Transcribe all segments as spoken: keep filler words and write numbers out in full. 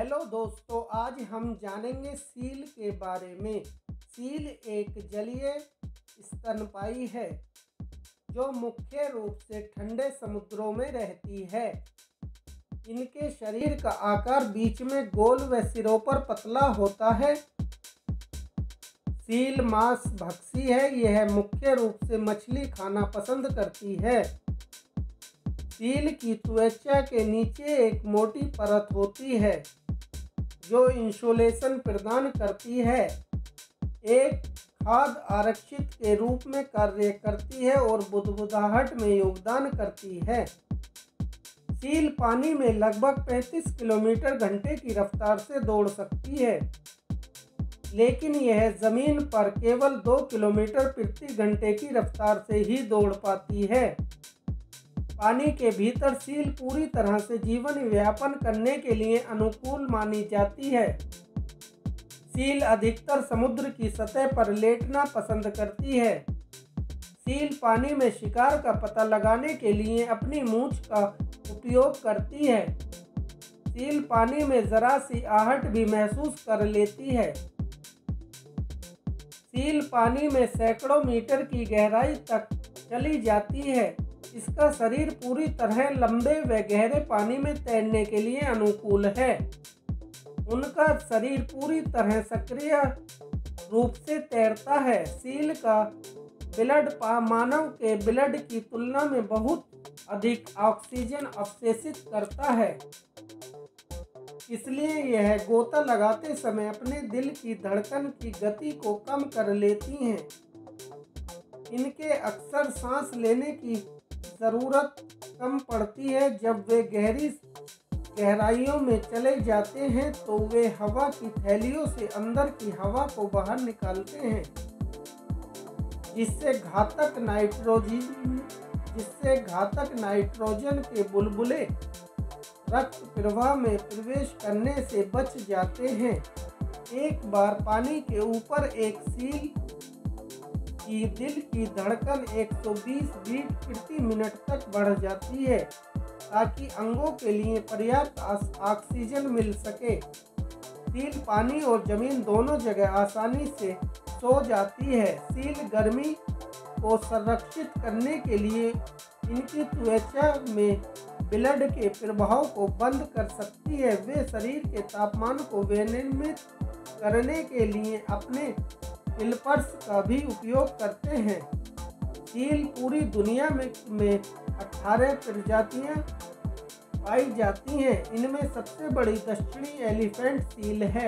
Hello दोस्तों, आज हम जानेंगे सील के बारे में। सील एक जलीय स्तनपायी है जो मुख्य रूप से ठंडे समुद्रों में रहती है। इनके शरीर का आकार बीच में गोल व सिरों पर पतला होता है। सील मांस भक्षी है। यह मुख्य रूप से मछली खाना पसंद करती है। सील की त्वचा के नीचे एक मोटी परत होती है जो इंसुलेशन प्रदान करती है, एक खाद्य आरक्षित के रूप में कार्य करती है और बुदबुदाहट में योगदान करती है। सील पानी में लगभग पैंतीस किलोमीटर घंटे की रफ्तार से दौड़ सकती है, लेकिन यह जमीन पर केवल दो किलोमीटर प्रति घंटे की रफ्तार से ही दौड़ पाती है। पानी के भीतर सील पूरी तरह से जीवन यापन करने के लिए अनुकूल मानी जाती है। सील अधिकतर समुद्र की सतह पर लेटना पसंद करती है। सील पानी में शिकार का पता लगाने के लिए अपनी मूंछ का उपयोग करती है। सील पानी में जरा सी आहट भी महसूस कर लेती है। सील पानी में सैकड़ों मीटर की गहराई तक चली जाती है। इसका शरीर पूरी तरह लंबे व गहरे पानी में तैरने के लिए अनुकूल है। उनका शरीर पूरी तरह सक्रिय रूप से तैरता है। सील का ब्लड मानव के ब्लड की तुलना में बहुत अधिक ऑक्सीजन अवशोषित करता है, इसलिए यह गोता लगाते समय अपने दिल की धड़कन की गति को कम कर लेती हैं। इनके अक्सर सांस लेने की ज़रूरत कम पड़ती है। जब वे गहरी गहराइयों में चले जाते हैं तो वे हवा की थैलियों से अंदर की हवा को बाहर निकालते हैं, जिससे घातक नाइट्रोजन जिससे घातक नाइट्रोजन के बुलबुले रक्त प्रवाह में प्रवेश करने से बच जाते हैं। एक बार पानी के ऊपर एक सील की दिल की धड़कन एक सौ बीस बीट प्रति मिनट तक बढ़ जाती है ताकि अंगों के लिए पर्याप्त ऑक्सीजन मिल सके। सील पानी और जमीन दोनों जगह आसानी से सो जाती है। सील गर्मी को संरक्षित करने के लिए इनकी त्वचा में ब्लड के प्रवाह को बंद कर सकती है। वे शरीर के तापमान को विनियमित करने के लिए अपने फिलिपर्स का भी उपयोग करते हैं। सील पूरी दुनिया में में अठारह प्रजातियां पाई जाती हैं। इनमें सबसे बड़ी दक्षिणी एलिफेंट सील है।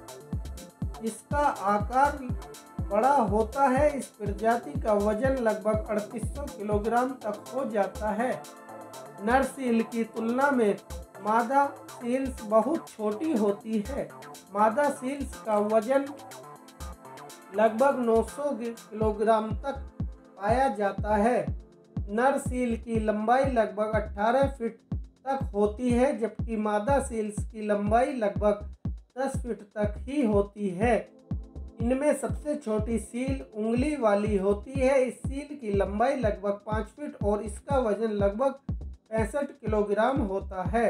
इसका आकार बड़ा होता है। इस प्रजाति का वजन लगभग अड़तीस सौ किलोग्राम तक हो जाता है। नर सील की तुलना में मादा सील्स बहुत छोटी होती है। मादा सील्स का वजन लगभग नौ सौ किलोग्राम तक पाया जाता है। नर सील की लंबाई लगभग अठारह फीट तक होती है, जबकि मादा सील्स की लंबाई लगभग दस फीट तक ही होती है। इनमें सबसे छोटी सील उंगली वाली होती है। इस सील की लंबाई लगभग पाँच फीट और इसका वजन लगभग पैंसठ किलोग्राम होता है।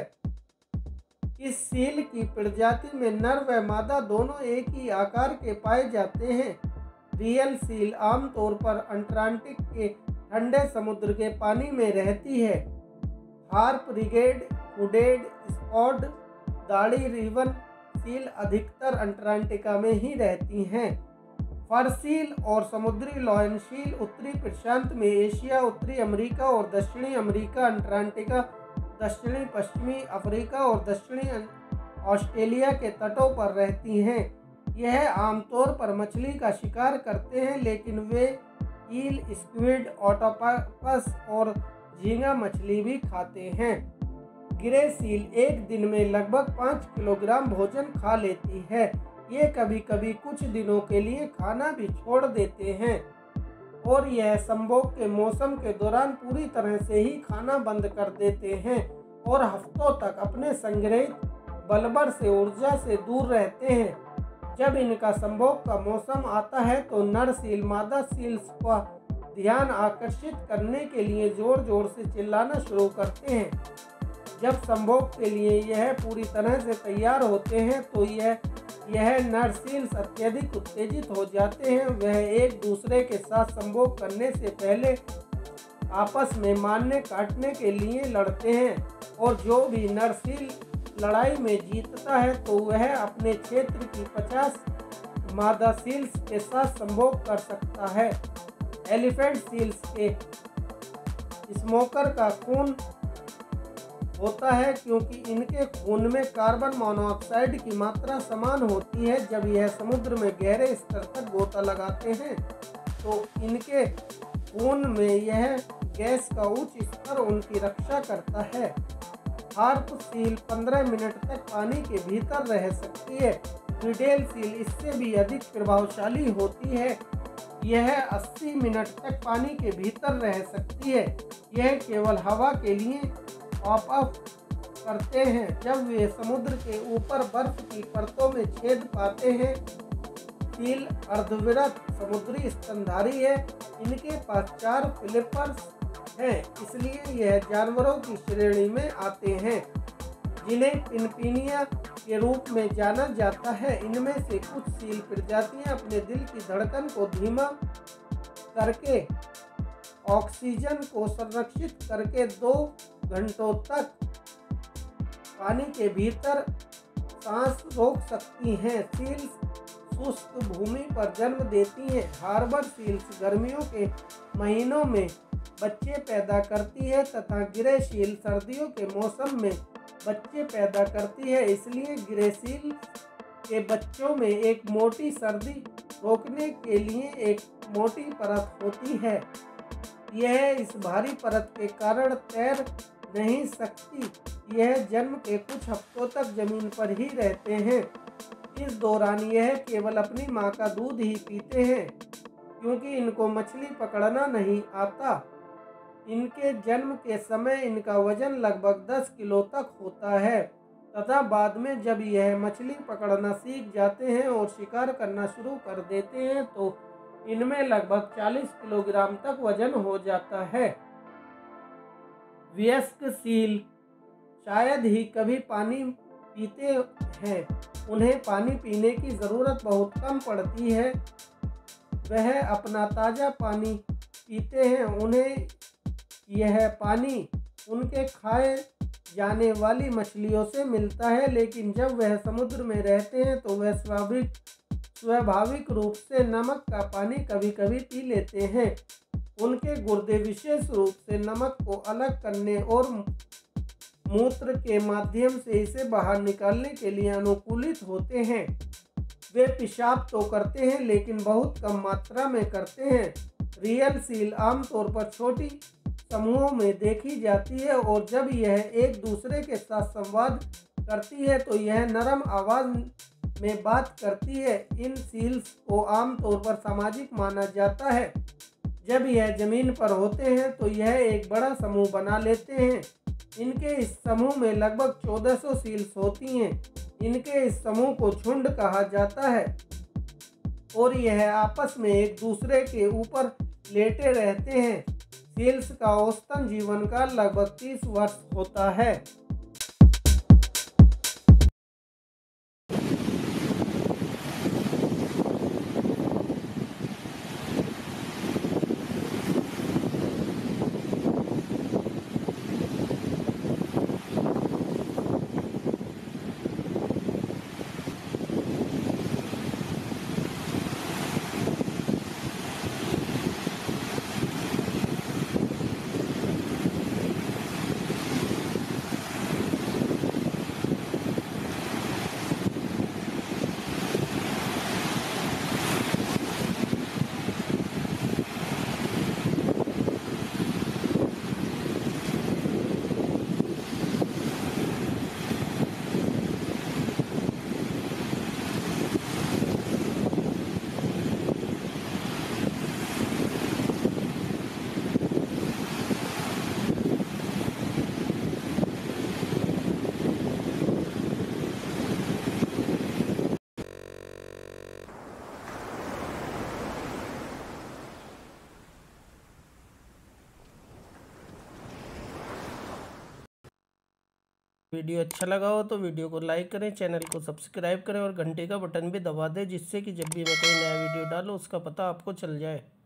इस सील की प्रजाति में नर व मादा दोनों एक ही आकार के पाए जाते हैं। रियल सील आमतौर पर अंटार्कटिक के ठंडे समुद्र के पानी में रहती है। हार्प रिगेड, हुडेड, स्पॉट, दाढ़ी रिबन सील अधिकतर अंटार्कटिका में ही रहती हैं। फर सील और समुद्री लॉयन सील उत्तरी प्रशांत में एशिया, उत्तरी अमेरिका और दक्षिणी अमेरिका, अंटार्कटिका, दक्षिणी पश्चिमी अफ्रीका और दक्षिणी ऑस्ट्रेलिया के तटों पर रहती हैं। यह आमतौर पर मछली का शिकार करते हैं, लेकिन वे ईल, स्क्विड, ऑक्टोपस और झींगा मछली भी खाते हैं। ग्रे सील एक दिन में लगभग पाँच किलोग्राम भोजन खा लेती है। ये कभी कभी कुछ दिनों के लिए खाना भी छोड़ देते हैं और यह संभोग के मौसम के दौरान पूरी तरह से ही खाना बंद कर देते हैं और हफ्तों तक अपने संग्रहित बलबर से ऊर्जा से दूर रहते हैं। जब इनका संभोग का मौसम आता है तो नर सील मादा सील्स का ध्यान आकर्षित करने के लिए जोर जोर से चिल्लाना शुरू करते हैं। जब संभोग के लिए यह पूरी तरह से तैयार होते हैं तो यह यह नर सील्स अत्यधिक उत्तेजित हो जाते हैं। वह एक दूसरे के साथ संभोग करने से पहले आपस में मारने काटने के लिए लड़ते हैं और जो भी नर सील लड़ाई में जीतता है तो वह अपने क्षेत्र की पचास मादा सील्स के साथ संभोग कर सकता है। एलिफेंट सील्स के स्मोकर का खून होता है क्योंकि इनके खून में कार्बन मोनोऑक्साइड की मात्रा समान होती है। जब यह समुद्र में गहरे स्तर तक गोता लगाते हैं तो इनके खून में यह गैस का उच्च स्तर उनकी रक्षा करता है। हार्प सील पंद्रह मिनट तक पानी के भीतर रह सकती है। विडेल सील इससे भी अधिक प्रभावशाली होती है। यह अस्सी मिनट तक पानी के भीतर रह सकती है। यह केवल हवा के लिए पॉप अप करते हैं जब वे समुद्र के ऊपर बर्फ की परतों में छेद पाते हैं। सील अर्धवृत समुद्री स्तनधारी है। इनके पास चार फ्लिपर्स हैं, इसलिए यह जानवरों की श्रेणी में आते हैं जिन्हें पिनपिनिया के रूप में जाना जाता है। इनमें से कुछ सील प्रजातियां अपने दिल की धड़कन को धीमा करके ऑक्सीजन को संरक्षित करके दो घंटों तक पानी के भीतर सांस रोक सकती हैं। सील्स शुष्क भूमि पर जन्म देती हैं। हार्बर सील्स गर्मियों के महीनों में बच्चे पैदा करती है तथा गिरे सील सर्दियों के मौसम में बच्चे पैदा करती है। इसलिए गिरे सील के बच्चों में एक मोटी सर्दी रोकने के लिए एक मोटी परत होती है। यह इस भारी परत के कारण तैर नहीं सकती। यह जन्म के कुछ हफ्तों तक जमीन पर ही रहते हैं। इस दौरान यह केवल अपनी मां का दूध ही पीते हैं क्योंकि इनको मछली पकड़ना नहीं आता। इनके जन्म के समय इनका वजन लगभग दस किलो तक होता है तथा बाद में जब यह मछली पकड़ना सीख जाते हैं और शिकार करना शुरू कर देते हैं तो इनमें लगभग चालीस किलोग्राम तक वजन हो जाता है। वयस्क सील शायद ही कभी पानी पीते हैं। उन्हें पानी पीने की ज़रूरत बहुत कम पड़ती है। वह अपना ताज़ा पानी पीते हैं। उन्हें यह पानी उनके खाए जाने वाली मछलियों से मिलता है, लेकिन जब वह समुद्र में रहते हैं तो वह स्वाभाविक स्वाभाविक रूप से नमक का पानी कभी कभी पी लेते हैं। उनके गुर्दे विशेष रूप से नमक को अलग करने और मूत्र के माध्यम से इसे बाहर निकालने के लिए अनुकूलित होते हैं। वे पेशाब तो करते हैं लेकिन बहुत कम मात्रा में करते हैं। रियल सील आमतौर पर छोटी समूहों में देखी जाती है और जब यह एक दूसरे के साथ संवाद करती है तो यह नरम आवाज़ में बात करती है। इन सील्स को आमतौर पर सामाजिक माना जाता है। जब यह जमीन पर होते हैं तो यह एक बड़ा समूह बना लेते हैं। इनके इस समूह में लगभग चौदह सौ सील्स होती हैं। इनके इस समूह को झुंड कहा जाता है और यह आपस में एक दूसरे के ऊपर लेटे रहते हैं। सील्स का औसतन जीवन काल लगभग तीस वर्ष होता है। वीडियो अच्छा लगा हो तो वीडियो को लाइक करें, चैनल को सब्सक्राइब करें और घंटे का बटन भी दबा दें, जिससे कि जब भी मैं कोई नया वीडियो डालूँ उसका पता आपको चल जाए।